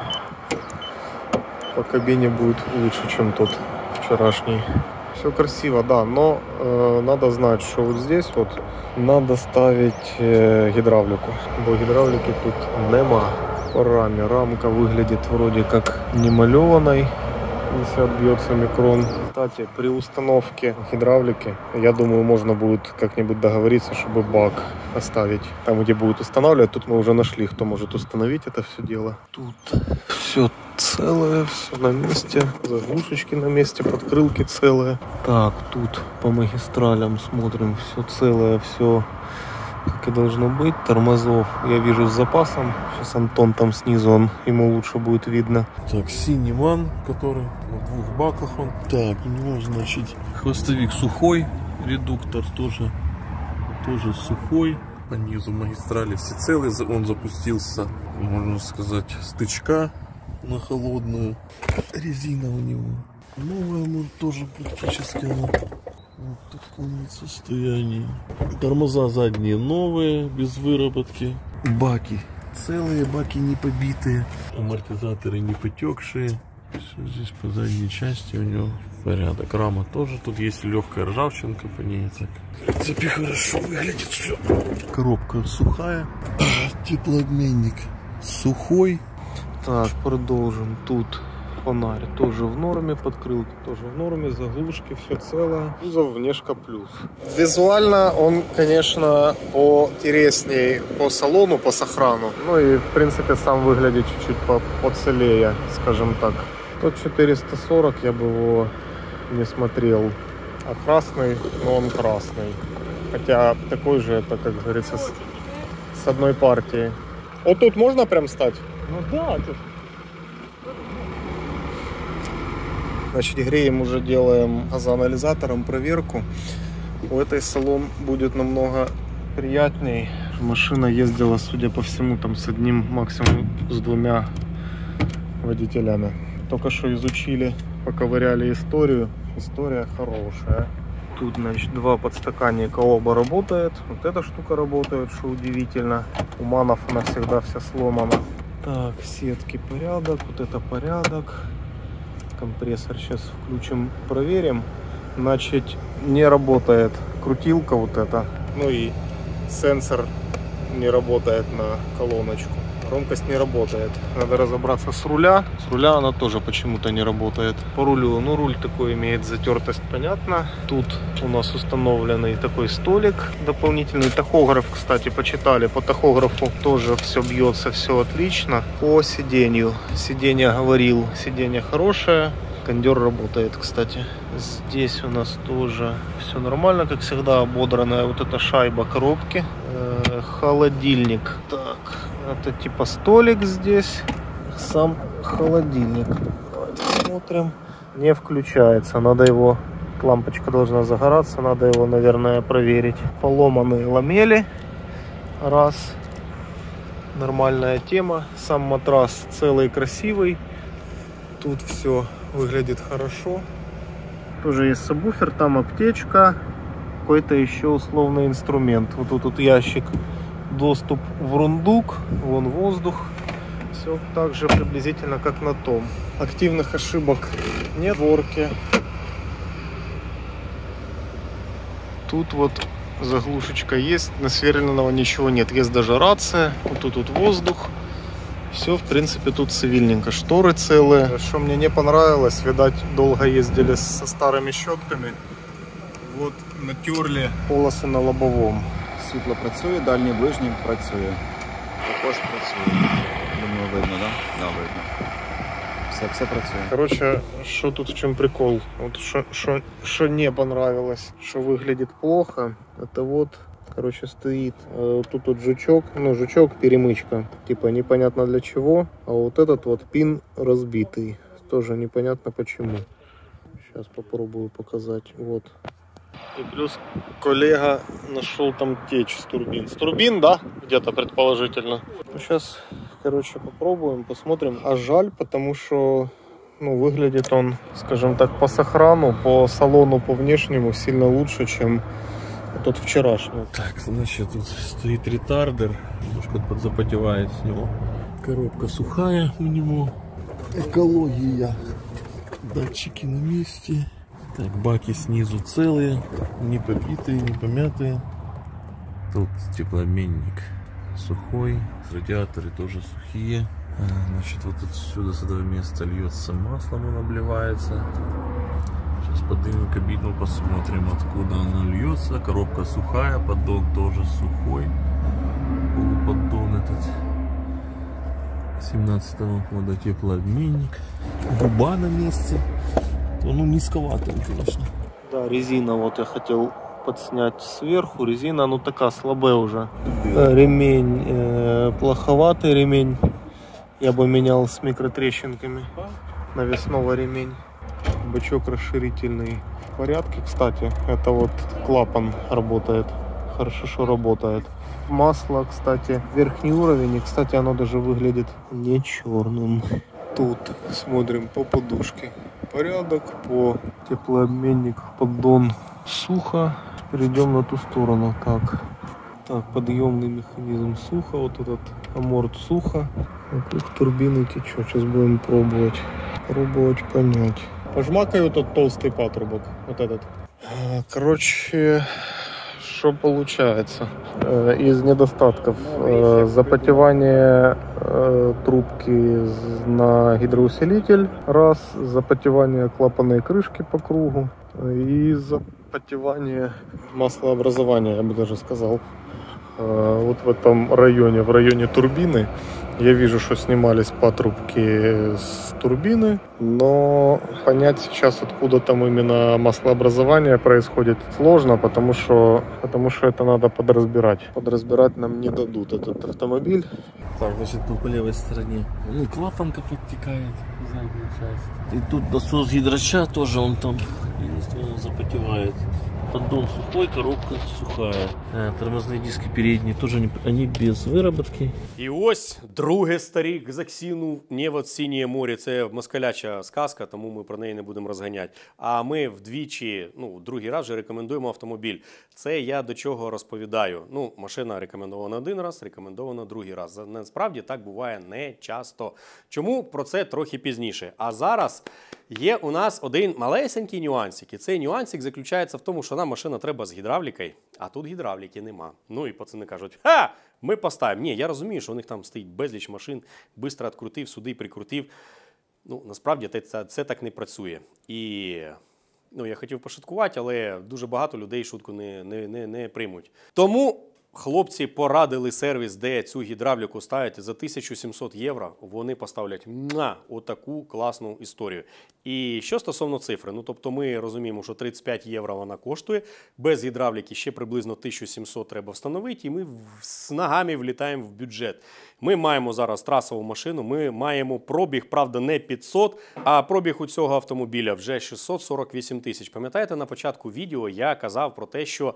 по кабине будет лучше, чем тот вчерашний. Все красиво, да, но э, надо знать, что вот здесь вот надо ставить э, гидравлику, бо гидравлики тут нема. По раме рамка выглядит вроде как не малеванной. Если отбьется микрон. Кстати, при установке гидравлики, я думаю, можно будет как-нибудь договориться, чтобы бак оставить там, где будет устанавливать. Тут мы уже нашли, кто может установить это все дело. Тут все целое, все на месте. Заглушечки на месте, подкрылки целые. Так, тут по магистралям смотрим, все целое, все как и должно быть. Тормозов я вижу с запасом. Сейчас Антон там снизу, он, ему лучше будет видно. Так, синий ван, который на двух баках он. Так, у него, значит, хвостовик сухой, редуктор тоже, тоже сухой. По низу магистрали все целые, он запустился, можно сказать, с тычка на холодную. Резина у него новая, но тоже практически она вот в таком состоянии. Тормоза задние новые, без выработки. Баки целые, баки не побитые. Амортизаторы не потекшие. Все здесь по задней части у него порядок. Рама тоже. Тут есть легкая ржавчинка по ней. Так, в принципе, хорошо выглядит все. Коробка сухая. Теплообменник сухой. Так, продолжим. Тут фонарь тоже в норме, подкрылки тоже в норме, заглушки, все целое. Кузов внешка плюс. Визуально он, конечно, поинтересней по салону, по сохрану. Ну и, в принципе, сам выглядит чуть-чуть по поцелее, скажем так. Тот четыреста сорок я бы его не смотрел. А красный, но он красный. Хотя такой же, это, как говорится, с, с одной партии. Вот тут можно прям стать? Ну да, ты... Значит, греем, уже делаем газоанализатором проверку. У этой салон будет намного приятней. Машина ездила, судя по всему, там с одним, максимум с двумя водителями. Только что изучили, поковыряли историю. История хорошая. Тут, значит, два подстаканника, оба работает. Вот эта штука работает, что удивительно. У манов она всегда вся сломана. Так, сетки порядок, вот это порядок. Компрессор сейчас включим, проверим. Значит, не работает крутилка вот эта. Ну и сенсор не работает на колоночку. Громкость не работает. Надо разобраться с руля. С руля она тоже почему-то не работает. По рулю, ну руль такой имеет затертость, понятно. Тут у нас установленный такой столик дополнительный. Тахограф, кстати, почитали. По тахографу тоже все бьется, все отлично. По сиденью. Сиденье говорил, сиденье хорошее. Кондер работает, кстати. Здесь у нас тоже все нормально, как всегда, ободранная вот эта шайба коробки. Э-э, холодильник. Так, это типа столик здесь. Сам холодильник. Давайте смотрим. Не включается. Надо его... Лампочка должна загораться. Надо его, наверное, проверить. Поломанные ламели. Раз. Нормальная тема. Сам матрас целый, красивый. Тут все выглядит хорошо. Тоже есть сабвуфер, там аптечка, какой-то еще условный инструмент. Вот тут, тут ящик, доступ в рундук, вон воздух. Все так же приблизительно как на том. Активных ошибок нет. Ворки. Тут вот заглушечка есть, насверленного ничего нет. Есть даже рация, вот тут, тут воздух. Все, в принципе, тут цивильненько. Шторы целые. Что мне не понравилось, видать, долго ездили со старыми щетками. Вот натерли полосы на лобовом. Світло працює, дальній ближній працює. Також працює. Думаю, видно, да? Да, видно. Все, все працює. Короче, что тут в чем прикол? Вот что не понравилось, что выглядит плохо, это вот... Короче, стоит э, тут вот жучок, ну жучок, перемычка, типа непонятно для чего, а вот этот вот пин разбитый, тоже непонятно почему. Сейчас попробую показать, вот. И плюс коллега нашел там течь с турбин. С турбин, да, где-то предположительно. Сейчас, короче, попробуем, посмотрим. А жаль, потому что, ну, выглядит он, скажем так, по сохрану, по салону, по внешнему сильно лучше, чем тот вчерашний. Так, значит, тут стоит ретардер, немножко подзапотевает с него. Коробка сухая у него. Экология. Датчики на месте. Так, баки снизу целые, не побитые, не помятые. Тут теплообменник сухой, радиаторы тоже сухие. Значит, вот отсюда, с этого места льется маслом, он обливается. Сейчас поднимем кабину, посмотрим, откуда оно льется. Коробка сухая, поддон тоже сухой. Полуподдон этот семнадцатого года, теплообменник. Губа на месте. Ну, низковатый, конечно. Да, резина, вот я хотел подснять сверху. Резина, ну такая слабая уже. Ремень э, плоховатый ремень. Я бы менял с микротрещинками. Навесного ремень. Бачок расширительный в порядке, кстати. Это вот клапан работает. Хорошо работает. Масло, кстати, верхний уровень. И, кстати, оно даже выглядит не черным. Тут смотрим по подушке. Порядок, по теплообменник, поддон сухо. Перейдем на ту сторону. Так, так, подъемный механизм сухо. Вот этот аморт сухо. Вокруг турбины течет. Сейчас будем пробовать. Пробовать понять. Пожмакаю тот толстый патрубок. Вот этот. Короче, что получается? Из недостатков запотевание трубки на гидроусилитель. Раз. Запотевание клапанной крышки по кругу. И запотевание маслообразования, я бы даже сказал. Вот в этом районе, в районе турбины. Я вижу, что снимались патрубки с турбины, но понять сейчас, откуда там именно маслообразование происходит, сложно, потому что, потому что это надо подразбирать. Подразбирать нам не дадут этот автомобиль. Так, значит, тут по левой стороне. Ну, клапанка подтекает, задняя часть. И тут насос гидрача тоже, он там есть, он запотевает. Поддон сухой, коробка сухая. Тормозные диски передние тоже не, они без вироботки. І ось друге старик закинув небо в синє море. Це москаляча сказка, тому ми про неї не будемо розганяти. А ми вдвічі, ну, другий раз вже рекомендуємо автомобіль. Це я до чого розповідаю. Ну, машина рекомендована один раз, рекомендована другий раз. Насправді так буває не часто. Чому? Про це трохи пізніше. А зараз є у нас один малесенький нюансик. І цей нюансик заключається в тому, що нам машина треба з гідравлікою, а тут гідравліки нема. Ну і пацани кажуть, ха, ми поставимо. Ні, я розумію, що у них там стоїть безліч машин, швидко відкрутив, сюди прикрутив. Ну, насправді це, це так не працює. І, ну, я хотів пошуткувати, але дуже багато людей шутку не, не, не, не приймуть. Тому хлопці порадили сервіс, де цю гідравліку ставити за тисячу сімсот євро. Вони поставлять на отаку класну історію. І що стосовно цифри, ну тобто ми розуміємо, що тридцять п'ять євро вона коштує, без гідравліки ще приблизно тисячу сімсот треба встановити, і ми з ногами влітаємо в бюджет. Ми маємо зараз трасову машину, ми маємо пробіг, правда, не п'ятсот, а пробіг у цього автомобіля вже шістсот сорок вісім тисяч. Пам'ятаєте, на початку відео я казав про те, що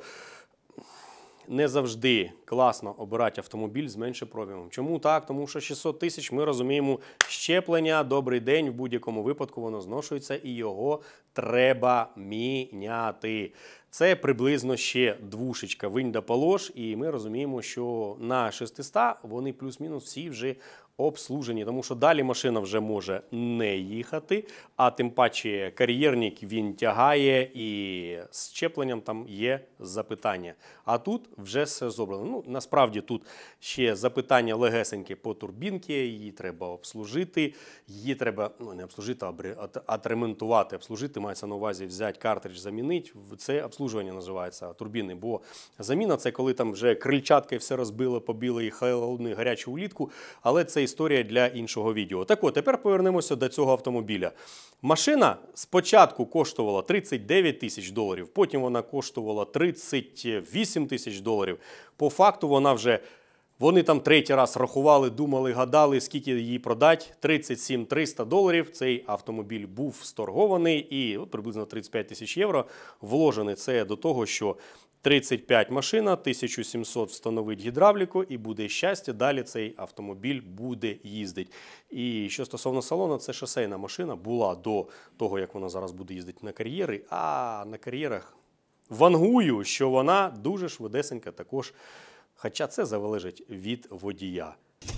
не завжди класно обирати автомобіль з меншим пробігом. Чому так? Тому що шістсот тисяч, ми розуміємо, щеплення, добрий день, в будь-якому випадку воно зношується і його треба міняти. Це приблизно ще двушечка винь да полож, і ми розуміємо, що на шістсот вони плюс-мінус всі вже обслужені, тому що далі машина вже може не їхати, а тим паче кар'єрник він тягає і з щепленням там є запитання. А тут вже все зроблено. Ну, насправді тут ще запитання легесеньке по турбінці, її треба обслужити, її треба, ну не обслужити, а отремонтувати. Обслужити мається на увазі взяти картридж, замінити. Це обслужування називається турбіни, бо заміна це коли там вже крильчатка і все розбило, побило і холодну, гарячу улітку, але це історія для іншого відео. Так от, тепер повернемося до цього автомобіля. Машина спочатку коштувала тридцять дев'ять тисяч доларів, потім вона коштувала тридцять вісім тисяч доларів. По факту вона вже, вони там третій раз рахували, думали, гадали, скільки її продати. тридцять сім тисяч триста доларів цей автомобіль був сторгований і от, приблизно тридцять п'ять тисяч євро вложений. Це до того, що тридцять п'ять машина, тисячу сімсот встановить гідравліку і буде щастя, далі цей автомобіль буде їздити. І що стосовно салону, це шосейна машина була до того, як вона зараз буде їздити на кар'єри, а на кар'єрах вангую, що вона дуже швидесенька також, хоча це залежить від водія.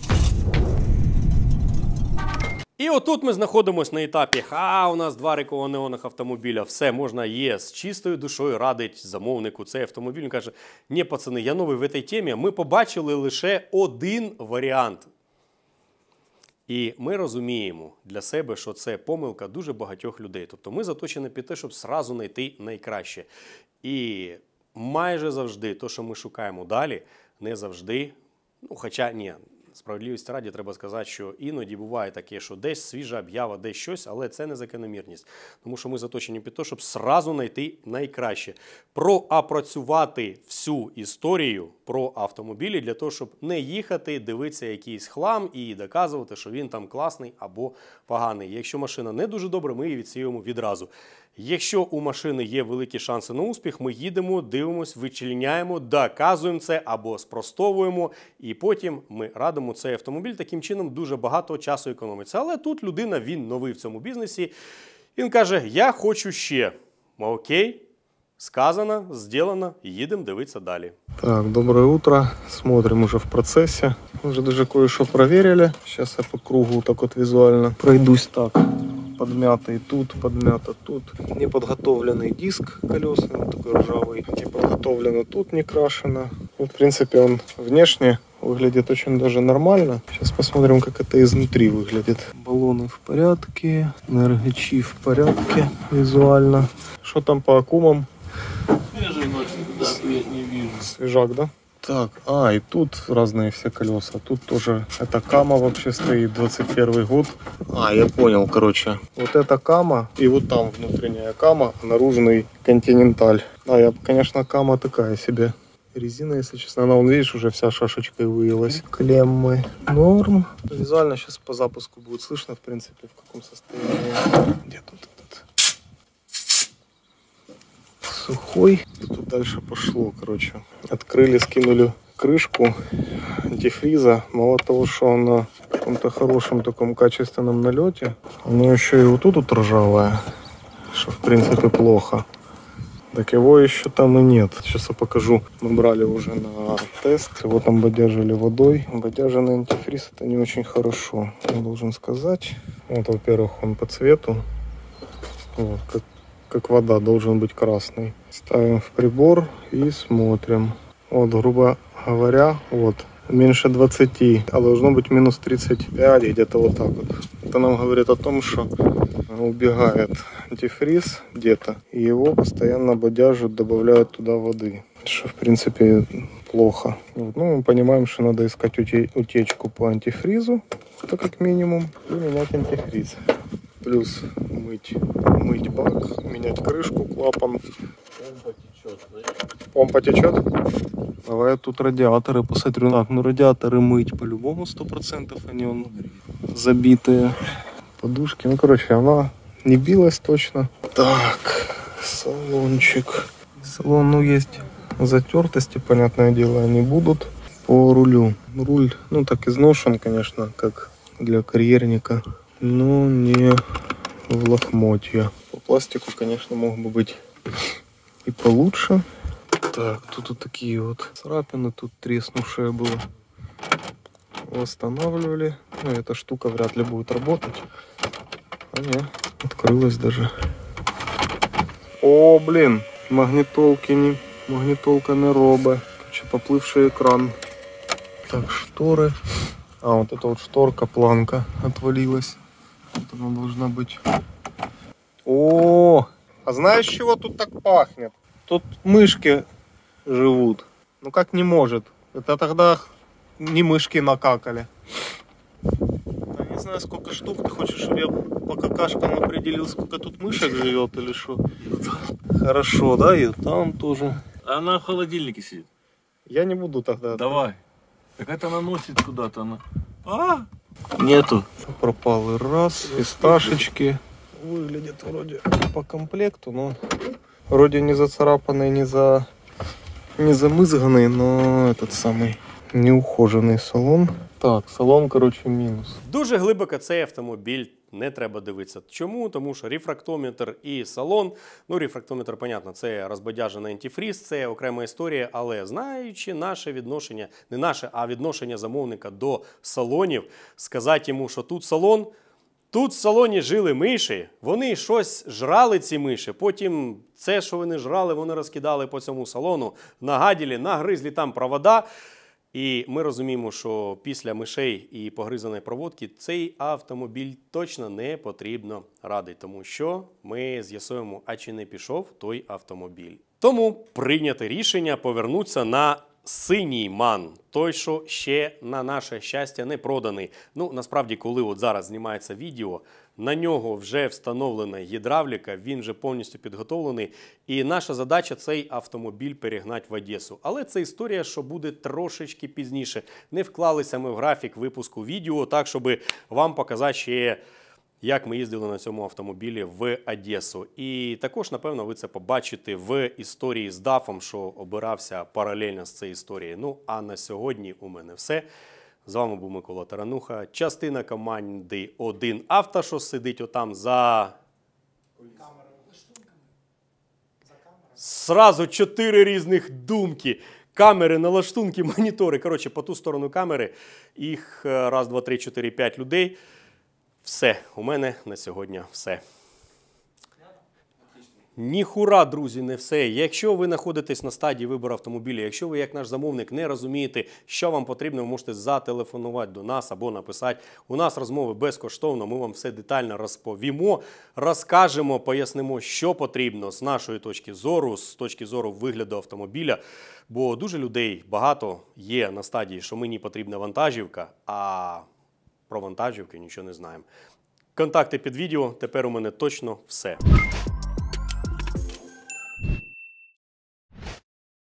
І отут ми знаходимося на етапі, а у нас два рекомендованих автомобіля, все, можна є з чистою душою радить замовнику цей автомобіль. Він каже, ні, пацани, я новий в цій темі, ми побачили лише один варіант. І ми розуміємо для себе, що це помилка дуже багатьох людей. Тобто ми заточені під те, щоб зразу знайти найкраще. І майже завжди те, що ми шукаємо далі, не завжди, ну хоча ні, Справедливості раді треба сказати, що іноді буває таке, що десь свіжа об'ява, десь щось, але це не закономірність. Тому що ми заточені під те, щоб сразу знайти найкраще. Проапрацювати всю історію про автомобілі для того, щоб не їхати, дивитися якийсь хлам і доказувати, що він там класний або поганий. Якщо машина не дуже добра, ми її відсіюємо відразу. Якщо у машини є великі шанси на успіх, ми їдемо, дивимося, вичленяємо, доказуємо це або спростовуємо, і потім ми радимо цей автомобіль. Таким чином дуже багато часу економиться. Але тут людина, він новий в цьому бізнесі, він каже, я хочу ще. Окей, сказано, зроблено, їдемо дивитися далі. Так, доброе утро. Смотрим уже в процессе. Уже даже кое-что проверили. Сейчас я по кругу так вот визуально пройдусь так. Подмятый тут, подмято тут. Неподготовленный диск колесный, он такой ржавый. Не подготовлено тут, не крашено. Вот, в принципе, он внешне выглядит очень даже нормально. Сейчас посмотрим, как это изнутри выглядит. Баллоны в порядке, энергичи в порядке визуально. Что там по аккумам? Свежий ночник, да, свет не вижу. Свежак, да? Так, а, и тут разные все колеса. Тут тоже, эта Кама вообще стоит, двадцать первый год. А, я понял, короче. Вот эта Кама, и вот там внутренняя Кама, наружный Континенталь. А, я, конечно, Кама такая себе. Резина, если честно, она, вон, видишь, уже вся шашечкой выелась. Клеммы норм. Визуально сейчас по запуску будет слышно, в принципе, в каком состоянии. Где тут этот? Сухой. И тут дальше пошло, короче. Открыли, скинули крышку антифриза. Мало того, что он на каком-то хорошем таком качественном налете, оно еще и вот тут вот ржавое, что в принципе плохо. Так его еще там и нет. Сейчас я покажу. Мы брали уже на тест. Его там бодяжили водой. Бодяженный антифриз — это не очень хорошо, я должен сказать. Вот, во-первых, он по цвету. Вот, как как вода, должен быть красный. Ставим в прибор и смотрим. Вот, грубо говоря, вот, меньше двадцати, а должно быть минус тридцать пять, где-то вот так вот. Это нам говорит о том, что убегает антифриз где-то, и его постоянно бодяжат, добавляют туда воды, что, в принципе, плохо. Вот, ну, мы понимаем, что надо искать утечку по антифризу, это как минимум, и менять антифриз. Плюс мыть, мыть бак, менять крышку, клапан. Помпа течет, знаешь? Помпа течет? Давай я тут радиаторы посмотрю. Так, ну радиаторы мыть по-любому сто процентов, они он забитые. Подушки, ну короче, она не билась точно. Так, салончик. Салон, ну есть затертости, понятное дело, они будут. По рулю. Руль, ну так изношен, конечно, как для карьерника. Но не в лохмотья. По пластику, конечно, мог бы быть и получше. Так, тут вот такие вот царапины, тут треснувшее было. Восстанавливали. Ну, эта штука вряд ли будет работать. А не, открылась даже. О, блин, магнитолки не, магнитолка не робе. Короче, поплывший экран. Так, шторы. А, вот эта вот шторка, планка отвалилась. Вот она должна быть. О, а знаешь, чего тут так пахнет? Тут мышки живут. Ну как не может? Это тогда не мышки накакали. Я не знаю, сколько штук. Ты хочешь, чтобы я по какашкам определил, сколько тут мышек живет или что? Хорошо, да? И там тоже. Она в холодильнике сидит. Я не буду тогда. Давай. Так это она носит куда-то. Она... А? Нету. Пропал и раз, фисташечки. Выглядит вроде по комплекту, но вроде не зацарапанный, не за не замызганный, но этот самый неухоженный салон. Так, салон, короче, мінус. Дуже глибоко цей автомобіль не треба дивитися. Чому? Тому що рефрактометр і салон, ну рефрактометр, понятно, це розбодяжений антифріз, це окрема історія, але знаючи наше відношення, не наше, а відношення замовника до салонів, сказати йому, що тут салон, тут в салоні жили миші, вони щось жрали ці миші, потім це, що вони жрали, вони розкидали по цьому салону, нагаділи, нагризли там провода. І ми розуміємо, що після мишей і погризаної проводки цей автомобіль точно не потрібно радити, тому що ми з'ясуємо, а чи не пішов той автомобіль. Тому прийняти рішення повернутися на синій ман, той, що ще на наше щастя не проданий. Ну, насправді, коли от зараз знімається відео, на нього вже встановлена гідравліка, він вже повністю підготовлений. І наша задача цей автомобіль перегнати в Одесу. Але це історія, що буде трошечки пізніше. Не вклалися ми в графік випуску відео, так, щоб вам показати ще, як ми їздили на цьому автомобілі в Одесу. І також, напевно, ви це побачите в історії з дафом, що обирався паралельно з цією історією. Ну, а на сьогодні у мене все. З вами був Микола Тарануха, частина команди один авто, що сидить отам за... Сразу чотири різних думки. Камери, налаштунки, монітори. Коротше, по ту сторону камери їх раз, два, три, чотири, п'ять людей. Все, у мене на сьогодні все. Ніхура, друзі, не все. Якщо ви знаходитесь на стадії вибору автомобіля, якщо ви, як наш замовник, не розумієте, що вам потрібно, ви можете зателефонувати до нас або написати. У нас розмови безкоштовно, ми вам все детально розповімо, розкажемо, пояснимо, що потрібно з нашої точки зору, з точки зору вигляду автомобіля. Бо дуже людей багато є на стадії, що мені потрібна вантажівка, а про вантажівки нічого не знаємо. Контакти під відео, тепер у мене точно все.